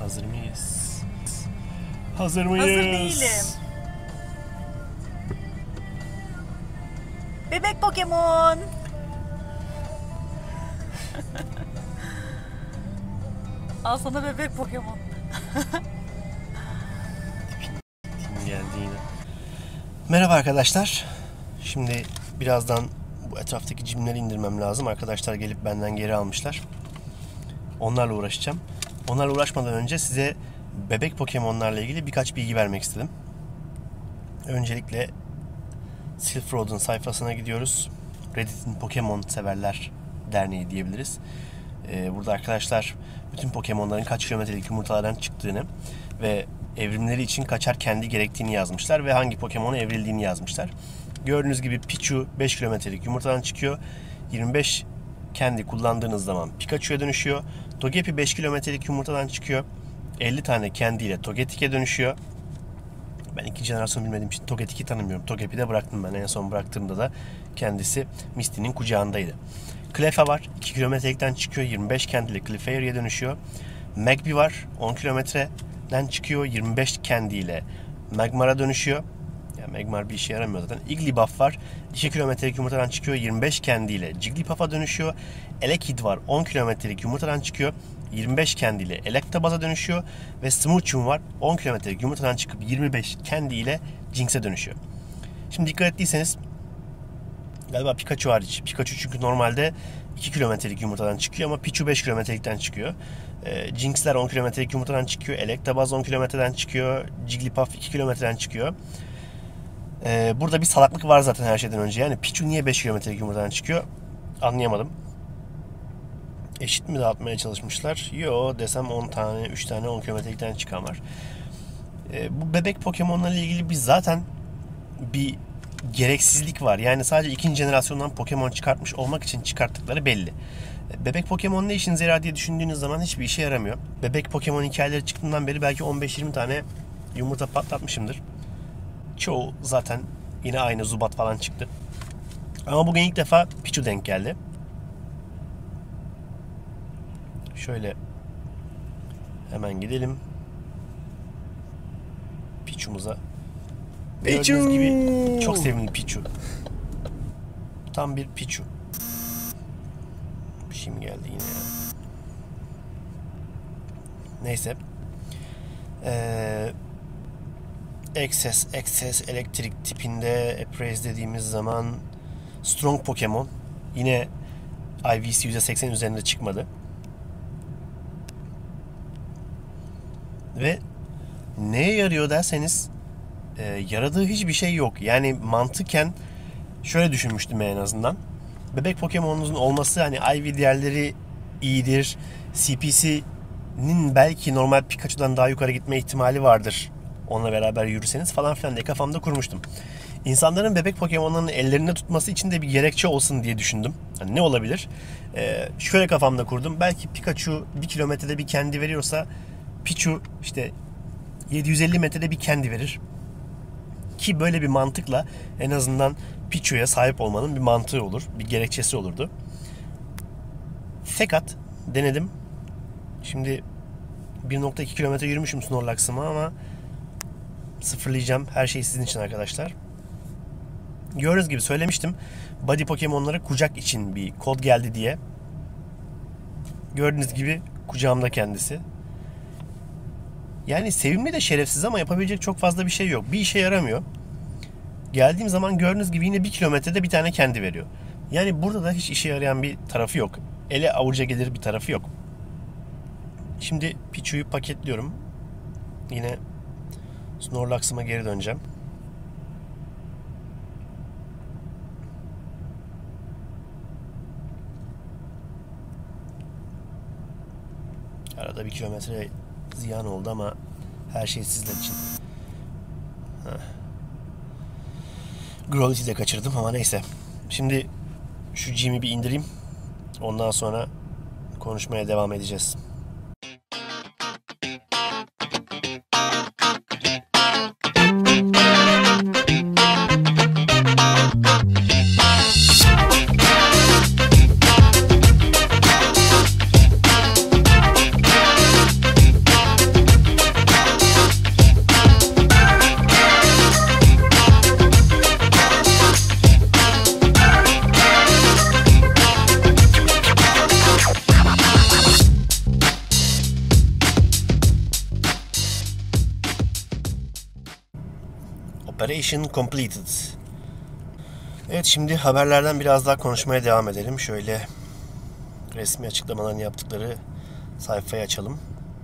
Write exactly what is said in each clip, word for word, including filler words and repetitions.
Hazır mıyız? Hazır mıyız? Hazır değilim. Bebek Pokemon. Al sana bebek Pokemon. Tim geldi yine. Merhaba arkadaşlar. Şimdi birazdan bu etraftaki cimleri indirmem lazım. Arkadaşlar gelip benden geri almışlar. Onlarla uğraşacağım. Onlarla uğraşmadan önce size bebek Pokemon'larla ilgili birkaç bilgi vermek istedim. Öncelikle Silph Road'un sayfasına gidiyoruz. Reddit'in Pokemon Severler Derneği diyebiliriz. Ee, burada arkadaşlar bütün Pokemon'ların kaç kilometrelik yumurtalardan çıktığını ve evrimleri için kaçar kendi gerektiğini yazmışlar ve hangi Pokemon'a evrildiğini yazmışlar. Gördüğünüz gibi Pichu beş kilometrelik yumurtadan çıkıyor. yirmi beş kendi kullandığınız zaman Pikachu'ya dönüşüyor. Togepi beş kilometrelik yumurtadan çıkıyor. elli tane kendiyle Togetic'e dönüşüyor. Ben iki jenerasyon bilmediğim için Togetic'i tanımıyorum. Togepi de bıraktım ben. En son bıraktığımda da kendisi Misty'nin kucağındaydı. Cleffa var. iki kilometrelikten çıkıyor. yirmi beş kendiyle Clefairy'e dönüşüyor. Magby var. on kilometreden çıkıyor. yirmi beş kendiyle Magmar'a dönüşüyor. Yani Magmar bir işe yaramıyor zaten. Igglybuff var. iki kilometrelik yumurtadan çıkıyor. yirmi beş kendiyle Jigglypuff'a dönüşüyor. Elekid var. on kilometrelik yumurtadan çıkıyor. yirmi beş kendiyle Electabuz'a dönüşüyor. Ve Smoochum var. on kilometrelik yumurtadan çıkıp yirmi beş kendiyle Jynx'e dönüşüyor. Şimdi dikkat ettiyseniz galiba Pikachu hariç. Pikachu çünkü normalde iki kilometrelik yumurtadan çıkıyor ama Pichu beş kilometrelikten çıkıyor. E, Jynx'ler on kilometrelik yumurtadan çıkıyor. Electabuzz on kilometreden çıkıyor. Jigglypuff iki kilometreden çıkıyor. E, burada bir salaklık var zaten her şeyden önce. Yani Pichu niye beş kilometrelik yumurtadan çıkıyor? Anlayamadım. Eşit mi dağıtmaya çalışmışlar? Yo desem on tane, üç tane on kilometrelikten çıkan var. E, bu bebek Pokemon'larla ilgili bir zaten bir gereksizlik var. Yani sadece ikinci jenerasyondan Pokemon çıkartmış olmak için çıkarttıkları belli. Bebek Pokemon ne işinize yarar diye düşündüğünüz zaman hiçbir işe yaramıyor. Bebek Pokemon hikayeleri çıktığından beri belki on beş yirmi tane yumurta patlatmışımdır. Çoğu zaten yine aynı Zubat falan çıktı. Ama bugün ilk defa Pichu denk geldi. Şöyle hemen gidelim Pichu'muza. Pichu. Gördüğünüz gibi çok sevimli Pichu. Tam bir Pichu. Bir şey mi geldi yine ya? Neyse. Ee, Excess, Excess elektrik tipinde Appraise dediğimiz zaman Strong Pokemon. Yine I V C yüzde seksen üzerinde çıkmadı. Ve neye yarıyor derseniz e, yaradığı hiçbir şey yok. Yani mantıken şöyle düşünmüştüm en azından. Bebek Pokemon'unuzun olması hani I V değerleri iyidir. C P C'nin belki normal Pikachu'dan daha yukarı gitme ihtimali vardır. Onunla beraber yürürseniz falan filan diye kafamda kurmuştum. İnsanların bebek Pokemon'larını ellerinde tutması için de bir gerekçe olsun diye düşündüm. Yani ne olabilir? Ee, şöyle kafamda kurdum. Belki Pikachu bir kilometrede bir kendi veriyorsa Pichu işte yedi yüz elli metrede bir kendi verir. Ki böyle bir mantıkla en azından Pichu'ya sahip olmanın bir mantığı olur. Bir gerekçesi olurdu. Fakat denedim. Şimdi bir nokta iki kilometre yürümüşüm Snorlax'ıma ama sıfırlayacağım. Her şey sizin için arkadaşlar. Gördüğünüz gibi söylemiştim. Body Pokemon'lara kucak için bir kod geldi diye. Gördüğünüz gibi kucağımda kendisi. Yani sevimli de şerefsiz ama yapabilecek çok fazla bir şey yok. Bir işe yaramıyor. Geldiğim zaman gördüğünüz gibi yine bir kilometrede bir tane kendi veriyor. Yani burada da hiç işe yarayan bir tarafı yok. Ele avuca gelir bir tarafı yok. Şimdi Pichu'yu paketliyorum. Yine Snorlax'ıma geri döneceğim. Arada bir kilometre ziyan oldu ama her şey sizler için. Growlity'yi de kaçırdım ama neyse. Şimdi şu G'mi bir indireyim. Ondan sonra konuşmaya devam edeceğiz. Operation completed. Evet, şimdi haberlerden biraz daha konuşmaya devam edelim. Şöyle resmi açıklamalarını yaptıkları sayfayı açalım.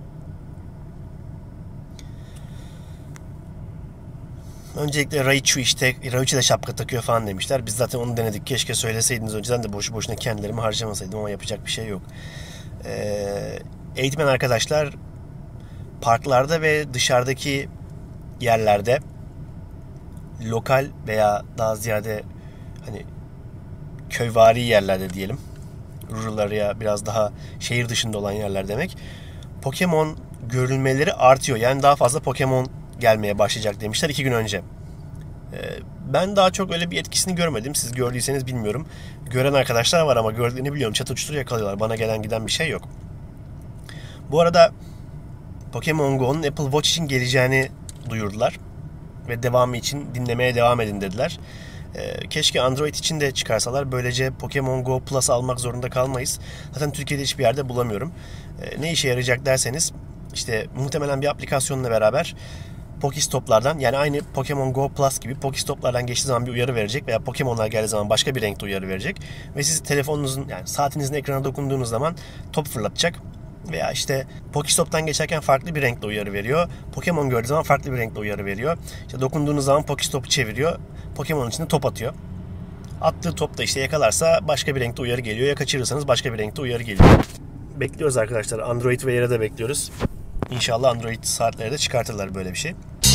Öncelikle Raichu işte, Raichu de şapka takıyor falan demişler. Biz zaten onu denedik. Keşke söyleseydiniz önceden de boşu boşuna kendilerimi harcamasaydım ama yapacak bir şey yok. Ee, eğitmen arkadaşlar parklarda ve dışarıdaki yerlerde lokal veya daha ziyade hani köyvari yerlerde diyelim. Rural ya biraz daha şehir dışında olan yerler demek. Pokemon görülmeleri artıyor. Yani daha fazla Pokemon gelmeye başlayacak demişler iki gün önce. Ben daha çok öyle bir etkisini görmedim. Siz gördüyseniz bilmiyorum. Gören arkadaşlar var ama gördüğünü biliyorum. Çatır çutur yakalıyorlar. Bana gelen giden bir şey yok. Bu arada Pokemon Go'nun Apple Watch için geleceğini duyurdular. Ve devamı için dinlemeye devam edin dediler. Keşke Android için de çıkarsalar. Böylece Pokemon Go Plus almak zorunda kalmayız. Zaten Türkiye'de hiçbir yerde bulamıyorum. Ne işe yarayacak derseniz işte muhtemelen bir aplikasyonla beraber Pokestop'lardan, yani aynı Pokemon Go Plus gibi Pokestop'lardan geçtiği zaman bir uyarı verecek veya Pokemon'lar geldiği zaman başka bir renkte uyarı verecek ve siz telefonunuzun, yani saatinizin ekrana dokunduğunuz zaman top fırlatacak veya işte Pokestop'tan geçerken farklı bir renkle uyarı veriyor. Pokemon gördüğü zaman farklı bir renkle uyarı veriyor. İşte dokunduğunuz zaman Pokestop'u çeviriyor. Pokemon'un içinde top atıyor. Attığı top da işte yakalarsa başka bir renkte uyarı geliyor. Ya kaçırırsanız başka bir renkte uyarı geliyor. Bekliyoruz arkadaşlar. Android ve yere de bekliyoruz. İnşallah Android saatleri de çıkartırlar böyle bir şey.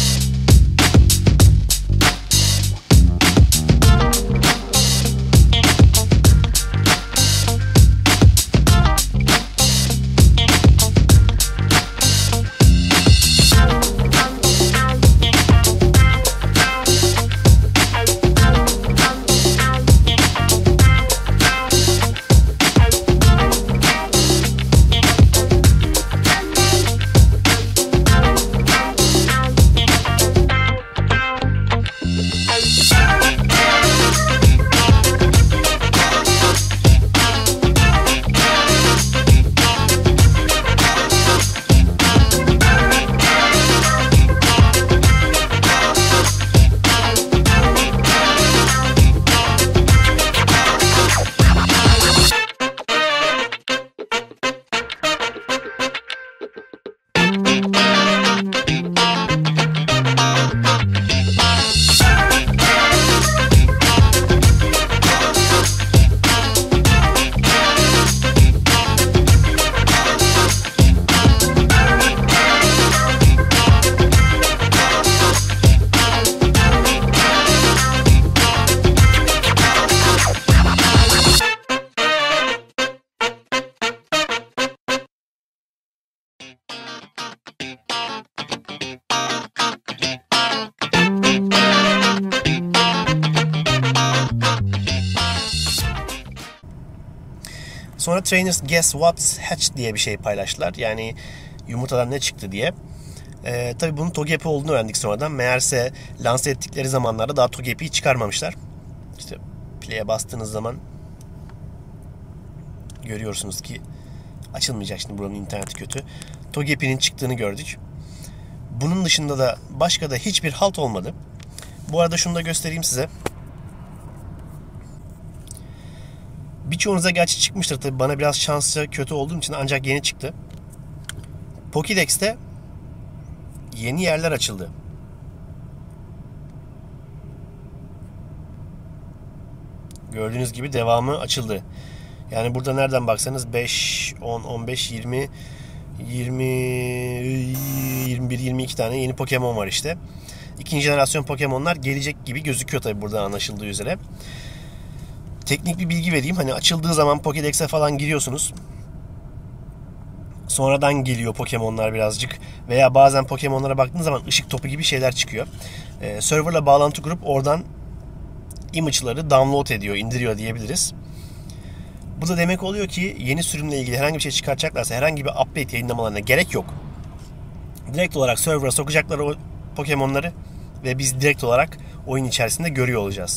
Sonra Trainers Guess What's Hatched diye bir şey paylaştılar. Yani yumurtadan ne çıktı diye. Ee, tabii bunun Togepi olduğunu öğrendik sonradan. Meğerse lanse ettikleri zamanlarda daha Togepi'yi çıkarmamışlar. İşte play'e bastığınız zaman görüyorsunuz ki açılmayacak, şimdi buranın interneti kötü. Togepi'nin çıktığını gördük. Bunun dışında da başka da hiçbir halt olmadı. Bu arada şunu da göstereyim size. Birçoğunuza gerçi çıkmıştır tabii. Bana biraz şanslı kötü olduğum için ancak yeni çıktı. Pokédex'te yeni yerler açıldı. Gördüğünüz gibi devamı açıldı. Yani burada nereden baksanız beş, on, on beş, yirmi, yirmi, yirmi bir, yirmi iki tane yeni Pokemon var işte. İkinci jenerasyon Pokemon'lar gelecek gibi gözüküyor tabii buradan anlaşıldığı üzere. Teknik bir bilgi vereyim. Hani açıldığı zaman Pokédex'e falan giriyorsunuz. Sonradan geliyor Pokemon'lar birazcık. Veya bazen Pokemon'lara baktığınız zaman ışık topu gibi şeyler çıkıyor. Ee, serverla bağlantı kurup oradan image'ları download ediyor, indiriyor diyebiliriz. Bu da demek oluyor ki yeni sürümle ilgili herhangi bir şey çıkartacaklarsa herhangi bir update yayınlamalarına gerek yok. Direkt olarak server'a sokacaklar o Pokemon'ları ve biz direkt olarak oyun içerisinde görüyor olacağız.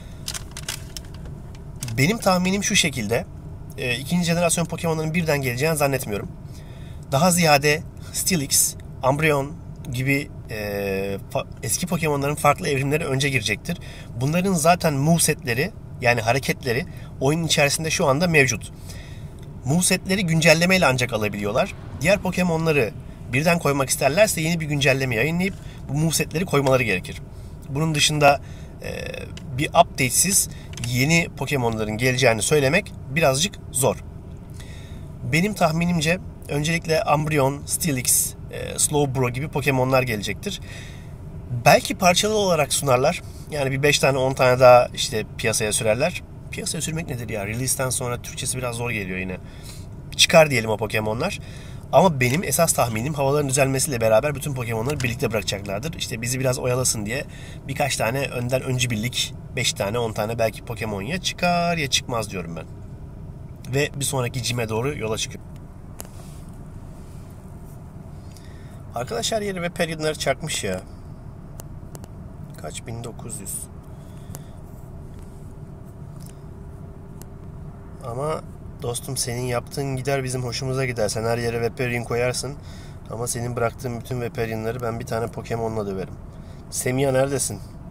Benim tahminim şu şekilde. E, ikinci jenerasyon Pokemon'ların birden geleceğini zannetmiyorum. Daha ziyade Steelix, Umbreon gibi e, fa- eski Pokemon'ların farklı evrimleri önce girecektir. Bunların zaten movesetleri, yani hareketleri oyunun içerisinde şu anda mevcut. Movesetleri güncellemeyle ancak alabiliyorlar. Diğer Pokemon'ları birden koymak isterlerse yeni bir güncelleme yayınlayıp bu movesetleri koymaları gerekir. Bunun dışında e, bir update'siz yeni Pokemon'ların geleceğini söylemek birazcık zor. Benim tahminimce öncelikle Umbreon, Steelix, e, Slowbro gibi Pokemon'lar gelecektir. Belki parçalı olarak sunarlar. Yani bir beş tane on tane daha işte piyasaya sürerler. Piyasaya sürmek nedir ya? Release'den sonra Türkçesi biraz zor geliyor yine. Çıkar diyelim o Pokemon'lar. Ama benim esas tahminim havaların düzelmesiyle beraber bütün Pokemon'ları birlikte bırakacaklardır. İşte bizi biraz oyalasın diye birkaç tane önden öncü birlik, beş tane on tane belki Pokemon ya çıkar ya çıkmaz diyorum ben. Ve bir sonraki cime doğru yola çıkıyor. Arkadaş her yeri ve Period'ları çakmış ya. Kaç? bin dokuz yüz. Ama dostum senin yaptığın gider bizim hoşumuza gider. Sen her yere Vaporeon koyarsın. Ama senin bıraktığın bütün Vaporeon'ları ben bir tane Pokemon'la döverim. Semiha neredesin?